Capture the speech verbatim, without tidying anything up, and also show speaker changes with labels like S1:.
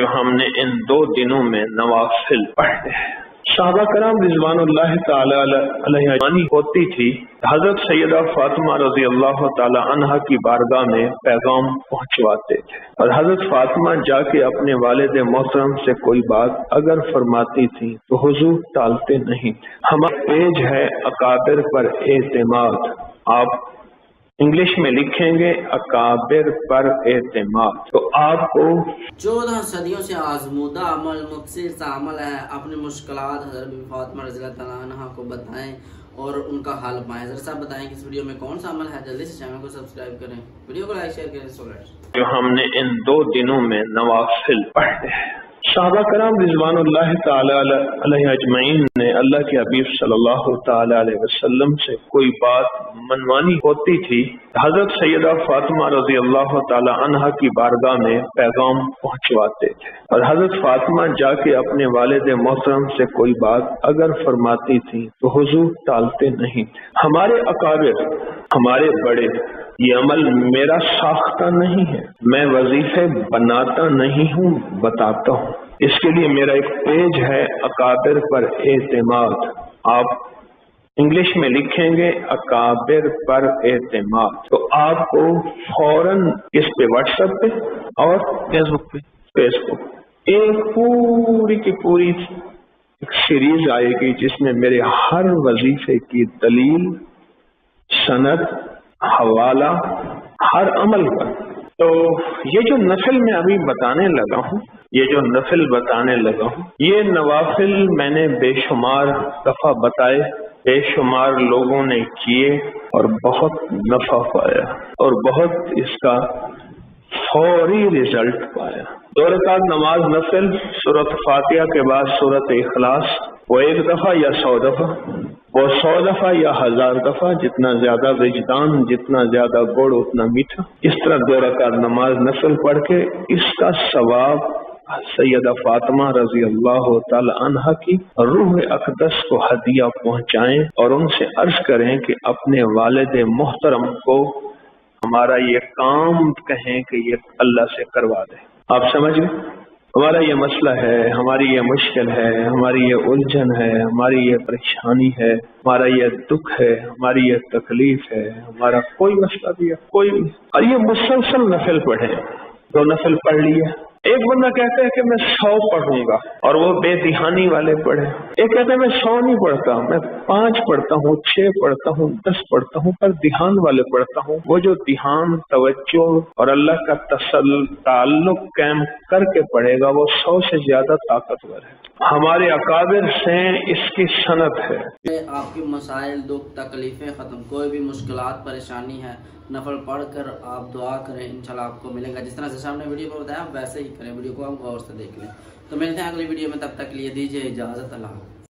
S1: जो हमने इन दो दिनों में नवाफिल पढ़े हैं। साहबा कराम रिज़वानुल्लाह ताला अलैहि होती थी, हजरत सैयदा फातिमा रजी अल्लाह ताला अन्हा की बारगाह में पैगाम पहुंचवाते थे और हजरत फातिमा जाके अपने वालिद मोहतरम से कोई बात अगर फरमाती थी तो हुजूर टालते नहीं थे। हमारा पेज है अकाबिर पर एतमाद, आप इंग्लिश में लिखेंगे अकाबिर पर एतमाद। तो आपको
S2: चौदह सदियों से आजमूदा अमल मुक्सिर सा अमल है। अपनी मुश्किलात हज़रत फातिमा रज़ियल्लाहु तआला अन्हा को बताएं और उनका हल पाएं। हज़रत साहब बताएं कि इस वीडियो में कौन सा अमल है। जल्दी से चैनल को सब्सक्राइब करें, वीडियो को लाइक शेयर करें।
S1: जो हमने इन दो दिनों में नवाफिल पढ़े हैं। साहबा कराम रिज़वानुल्लाह ताला अलैहि अजमईन ने अल्लाह के हबीब सल्लल्लाहु ताला अलैहि वसल्लम से कोई बात मनवानी होती थी, हजरत सैयदा फातिमा रजी अल्लाह ताला अन्हा की बारगाह में पैगाम पहुंचवाते थे और हजरत फातिमा जाके अपने वालिद मोहतरम से कोई बात अगर फरमाती थी तो हुजूर टालते नहीं थे। हमारे अकाबिर, हमारे बड़े, ये अमल मेरा साख्ता नहीं है, मैं वजीफे बनाता नहीं हूँ, बताता हूँ। इसके लिए मेरा एक पेज है अकाबिर पर एतमाद, आप इंग्लिश में लिखेंगे अकाबिर पर एतमाद। तो आपको फौरन इस पे व्हाट्सएप पे और फेसबुक पे फेसबुक एक पूरी की पूरी एक सीरीज आएगी जिसमें मेरे हर वजीफे की दलील, सनद, हवाला, हर अमल पर। तो ये जो नफिल मैं अभी बताने लगा हूँ, ये जो नफिल बताने लगा हूँ, ये नवाफिल मैंने बेशुमार दफा बताए, बेशुमार लोगों ने किए और बहुत नफा पाया और बहुत इसका फौरी रिजल्ट पाया। दो रकात नमाज नफिल, सूरत फातिहा के बाद सूरत इखलास, वो एक दफा या सौ दफा, वो सौ दफा या हजार दफा, जितना ज्यादा विजदान, जितना ज्यादा गुड़ उतना मीठा। इस तरह दो रकात नमाज नफिल पढ़ के इसका सवाब सैयदा फातिमा रजी अल्लाह ताला अन्हा की रूह अक़दस को हदिया पहुंचाएं और उनसे अर्ज करें कि अपने वालिद मोहतरम को हमारा ये काम कहें कि ये अल्लाह से करवा दें। आप समझ गए? हमारा ये मसला है, हमारी ये मुश्किल है, हमारी ये उलझन है, हमारी ये परेशानी है, हमारा ये दुख है, हमारी ये तकलीफ है, हमारा कोई मसला भी है, कोई भी। और ये मुसलसल नफिल पढ़े, दो नफिल पढ़ लिए। एक बंदा कहता है कि मैं सौ पढ़ूंगा और वो बेदिहानी वाले पढ़े। एक कहता है मैं सौ नहीं पढ़ता, मैं पांच पढ़ता हूँ, छह पढ़ता हूँ, दस पढ़ता हूँ, पर दिहान वाले पढ़ता हूँ। वो जो दिहान, तवज्जो और अल्लाह का तसल ताल्लुक कायम करके पढ़ेगा वो सौ से ज्यादा ताकतवर है। हमारे अकाबिर से इसकी सनद है।
S2: आपकी मसाइल, दुख, तकलीफें खत्म, कोई भी मुश्किलात, परेशानी है, नफल पढ़ कर आप दुआ करें, इंशाल्लाह आपको मिलेगा। जिस तरह से सामने वीडियो पर बताया आप वैसे ही करें, वीडियो को हम गौर से देख लें। तो मिलते हैं अगली वीडियो में, तब तक के लिए दीजिए इजाजत। अल्लाह।